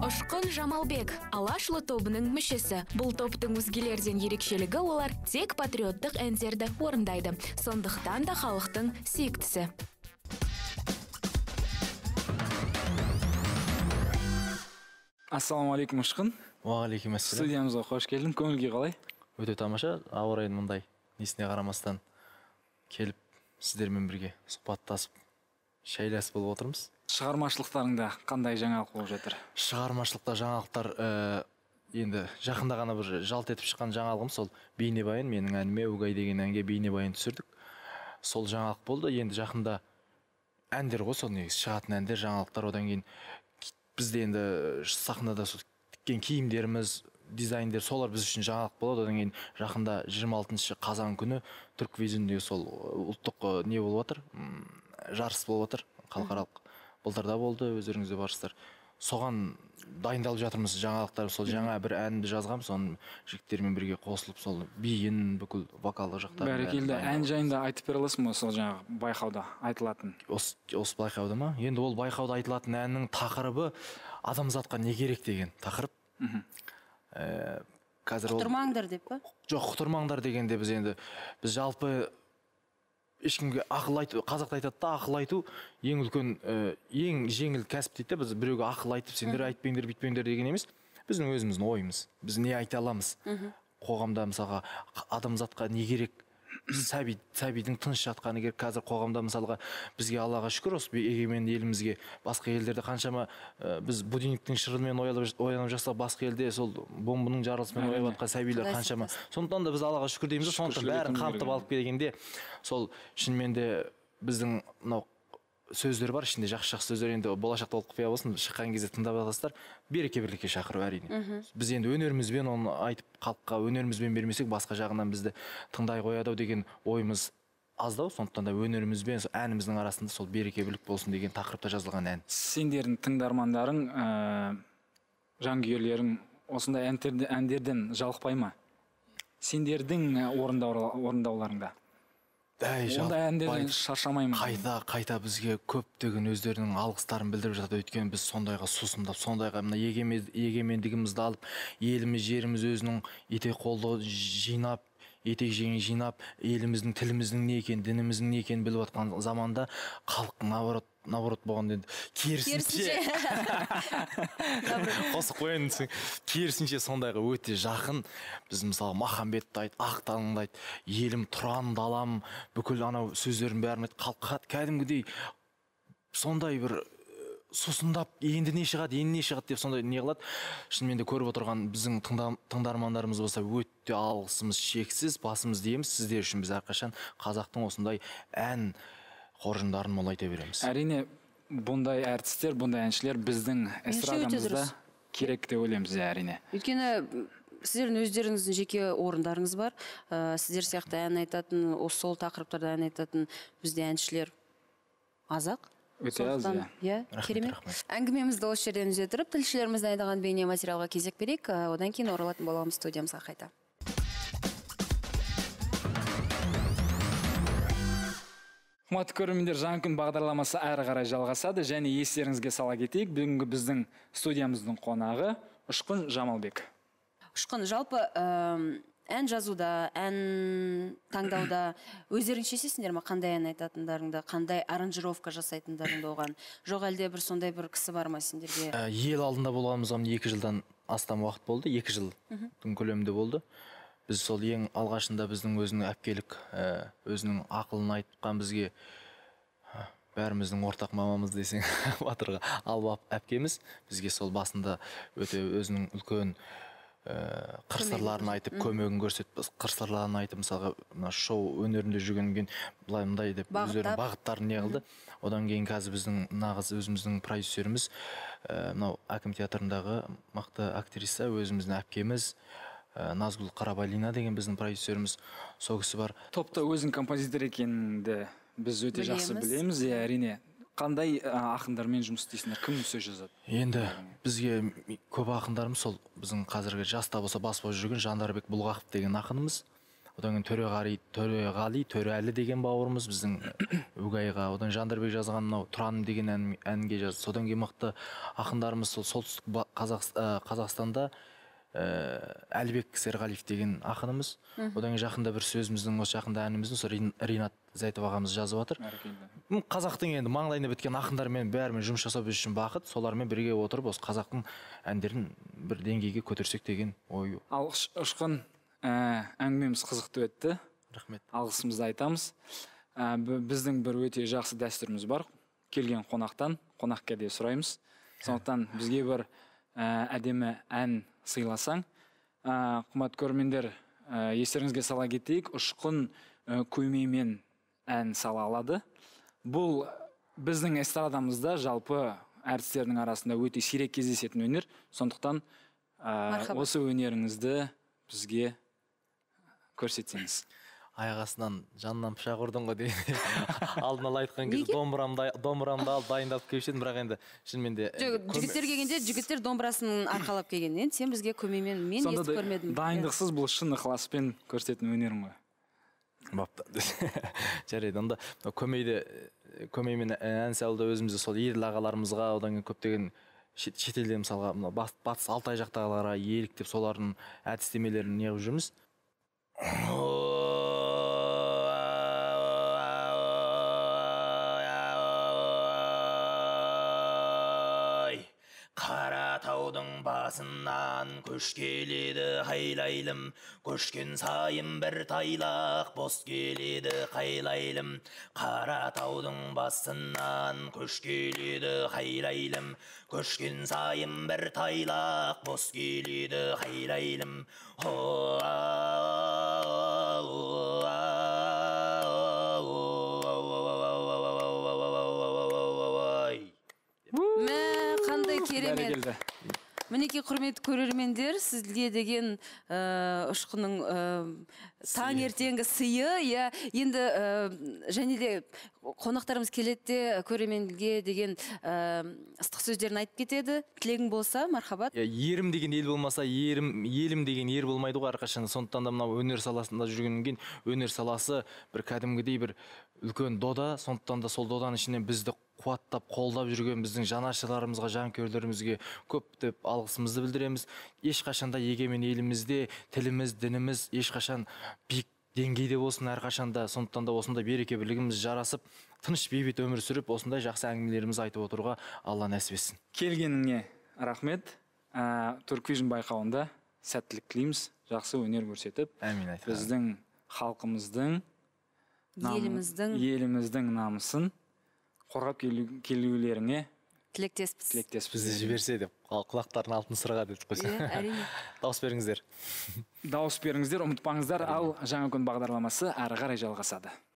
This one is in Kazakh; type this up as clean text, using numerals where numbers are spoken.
Ұшқын Жамалбек Алашлы тобының мүшесі. Бұл топтың өзгелерден ерекшелігі олар тек патриоттық әндерді орындайды. Сондықтан да халықтың сүйіктісі. Ассаламу алейкум Ұшқын. Уағалейкум ассалам. Студиямызға қош келдің. Көңіл-күй қалай? Өте тамаша. Ауа райының мұндай несіне қарамастан келіп сіздермен бірге сұхбаттасып, шәйласып болып отырмыз. Шығармашылықтарыңда қандай жаңалық болып жатыр? Шығармашылықта жаңалықтар енді жақында ғана бір жалт етіп шыққан жаңалығым сол бейнебаян, менің әніме Угай деген әнге бейнебаян түсірдік. Сол жаңалық болды. Енді жақында әндер ғой, сол негізі шығатын әндер, жаңалықтар. Одан кейін бізде енді сахнада тіккен киімдеріміз, дизайндер, солар біз үшін жаңалық болады. Одан кейін жақында 26 қазан күні Түрквизиндегі сол ұлттық не болып жатыр, жарыс болып жатыр, халықаралық. Былтырда болды, өздеріңіз де барсыздар. Соған дайындалып жатырмыз жаңалықтар. Сол жаңа бір әнді жазғам, соны жігіттермен бірге қосылып, сол биін, бүкіл вокалдық жақтар. Бәрекелді. Ән жайында айтып бере аласың ба, сол жаңағы байқауда айтылатын? Осы байқауда ма? Енді ол байқауда айтылатын әннің тақырыбы адамзатқа не керек деген тақырып. Құтырмаңдар деп па? Жоқ, құтырмаңдар дегенде біз жалпы ешкімге ақыл айту, қазақта айтады да, ақыл айту ең үлкен, ең жеңіл кәсіп дейді. Біз біреуге ақыл айтып, сендер айтпеңдер, бүйтпеңдер деген емес. Біздің өзіміздің ойымыз. Біз не айта аламыз? Қоғамда мысалға адамзатқа не керек? Сәбидің тыныш жатқаны керек. Қазір қоғамда мысалға бізге Аллаға шүкір, осы егемен елімізге, басқа елдерде қаншама біз будильниктің шырынымен оянып жатсақ, басқа елде сол бомбының жарылысымен оянып жатқан сәбилер қаншама. Сондықтан да біз Аллаға шүкір дейміз. Сондықтан бәрін қамтып алып келгенде сол шынымен де біздің мынау сөздер бар, ішінде жақсы сөздер. Енді болашақта ол құпия болсын, шыққан кезде тыңдап аласыздар. Береке бірлікке шақыру әрине. Біз енді өнерімізбен оны айтып, халыққа өнерімізбен бермесек, басқа жағынан бізді тыңдай қояды деген ойымыз аздау. Сондықтан да өнерімізбен әніміздің арасында сол береке бірлік болсын деген тақырыпта жазылған ән. Сендердің тыңдармандарың, жанкүйерлерің осындай әндерден жалықпай ма? Сендердің орындауларыңда? Ондай әндерден шаршамаймын. Қайта бізге көптеген өздерінің алғыстарын білдіріп жатады. Өйткені біз сондайға сусындап, сондайға мына егемендігімізді алып, еліміз, жеріміз өзінің етек қолды жинап, етек жеңін жинап, еліміздің, тіліміздің не екен, дініміздің не екенін біліп жатқан заманда халық наоборот болған енді керісінше қосып қояйын десең, керісінше сондайға өте жақын. Біз мысалы Махамбетті айт, Ақтаңды айт, елім тұран далам, бүкіл анау сөздерін бәрін айт, халыққа кәдімгідей сондай бір сусындап, енді не шығады деп сондай не қылады. Шынымен де көріп отырған біздің тыңдармандарымыз болса, өте алғысымыз шексіз, басымыз дейміз. Сіздер үшін біз әрқашан қазақтың осындай ән қоржындарын молайта береміз. Әрине, бұндай әртістер, бұндай әншілер біздің эстрадамызда керек деп ойлаймыз, әрине. Өйткені сіздердің өздеріңіздің жеке орындарыңыз бар. Сіздер сияқты ән айтатын, сол тақырыптарда ән айтатын бізде әншілер аз-ақ. Өте аз, иә. Керемет. Әңгімемізді осы жерден үзе тұрып, тілшілеріміздің айдаған бейне материалға кезек берейік. Одан кейін оралатын боламыз студиямызға қайта. Қымбатты көрермендер, жаңа күн бағдарламасы әрі қарай жалғасады, және естеріңізге сала кетейік, бүгінгі біздің студиямыздың қонағы Ұшқын Жамалбек. Ұшқын, жалпы ән жазуда, ән таңдауда өздерің шешесіңдер ме, қандай ән айтатындарыңды, қандай аранжировка жасайтындарыңды оған? Жоқ әлде бір сондай бір кісі бар ма сендерге? Ел алдында болғанымызға 2 жылдан астам уақыт болды, 2 жылдың көлемінде болды. Біз сол ең алғашында біздің өзінің әпкелік, өзінің ақылын айтқан бізге бәріміздің ортақ мамамыз десең батырға Албап әпкеміз бізге сол басында өте өзінің үлкен қыр-сырларын айтып, көмегін көрсетіп, қыр-сырларын айтып, мысалға шоу өнерінде жүргеннен былай мындай деп өздерінің бағыттарын не қылды. Одан кейін қазір біздің нағыз өзіміздің продюсеріміз, мынау Әкім театрындағы мықты актриса, өзіміздің әпкеміз Назгүл Қарабалина деген біздің продюсеріміз, сол кісі бар. Топта өзің композитор екеніңді біз өте жақсы білеміз, әрине. Қандай ақындармен жұмыс істейсіңдер? Кім сөз жазады? Енді бізге көп ақындарымыз сол біздің қазіргі жаста болса бас болып жүрген Жандарбек Бұлғақов деген ақынымыз. одан кейін Төреғали Төреәлі деген бауырымыз біздің Өгайға, одан Жандарбек жазған мынау Тұраным деген әнге жазды. Содан кейін мықты ақындарымыз сол солтүстік Қазақстанда Әлібек Серғалиев деген ақынымыз. Одан кейін жақында бір сөзіміздің, осы жақында әніміздің сол Ринат Зайтов ағамыз жазып жатыр. Қазақтың енді маңдайында біткен ақындармен бәрімен жұмыс жасау біз үшін бақыт. Солармен бірге отырып осы қазақтың әндерін бір деңгейге көтерсек деген ой. Ал Ұшқын, әңгімеміз қызықты өтті. Рахмет. Алғысымызды айтамыз. Біздің бір өте жақсы дәстүріміз бар. Келген қонақтан қонақ кәде сұраймыз. Сондықтан бізге бір әдемі ән сыйласаң. Қымбатты көрермендер, естеріңізге сала кетейік, Ұшқын көмеймен ән сала алады. Бұл біздің эстрадамызда жалпы әртістердің арасында өте сирек кездесетін өнер. Сондықтан осы өнеріңізді бізге көрсетсеңіз. Аяқ астынан жанынан пышақ ұрдың ғой деген алдын ала айтқан кезде домбырамды алып дайындалып келіп едім, бірақ енді шынымен де жігіттер келгенде жігіттер домбырасын арқалап келген. Енді сен бізге көмеймен мен естіп көрмедім. Сонда дайындықсыз бұл шын ықыласпен көрсететін өнерің ғой. Бапты. Жарайды, онда көмеймен ән салуда өзімізді сол еділ ағаларымызға, одан кейін көптеген шетелде мысалға батыс Алтай жақтағыларға еліктеп солардың әдістемелерін неғып жүрміз. Қаратаудың басынан көш келеді қайлайлым, көшкен сайын бір тайлақ бос келеді қайлайлым. Қаратаудың басынан көш келеді қайлайлым, көшкен сайын бір тайлақ бос келеді қайлайлым. Қандай керемет. Мінекей құрметті көрермендер, сізге деген Ұшқынның таңертеңгі сыйы, енді және де қонақтарымыз келетте көрерменге деген ыстық сөздерін айтып кетеді. Тілегің болса, мархабат. Ерім деген ел болмаса, елім деген ер болмайды ғой әрқашан. Сондықтан да мынау өнер саласында жүргеннен кейін өнер саласы бір кәдімгідей бір үлкен дода. Сондықтан да сол доданың ішінен бізді қуаттап, қолдап жүрген біздің жанашырларымызға, жанкүйерлерімізге көп деп алғысымызды білдіреміз. Ешқашанда егемен елімізде тіліміз, дініміз ешқашан биік деңгейде болсын әрқашанда. Сондықтан да осындай береке бірлігіміз жарасып, тыныш бейбіт өмір сүріп, осындай жақсы әңгімелерімізді айтып отыруға Алла нәсіп етсін. Келгеніңе рахмет. Турквижн байқауында сәттілік тілейміз, жақсы өнер көрсетіп, біздің халқымыздың, еліміздің намысын қорғап келулеріңе тілектеспіз. Бізді жіберсе деп, құлақтарын алтын сырға дедік қойса. Әрине. Дауыс беріңіздер. Дауыс беріңіздер, ұмытпаңыздар. Ал жаңа күн бағдарламасы әрі қарай жалғасады.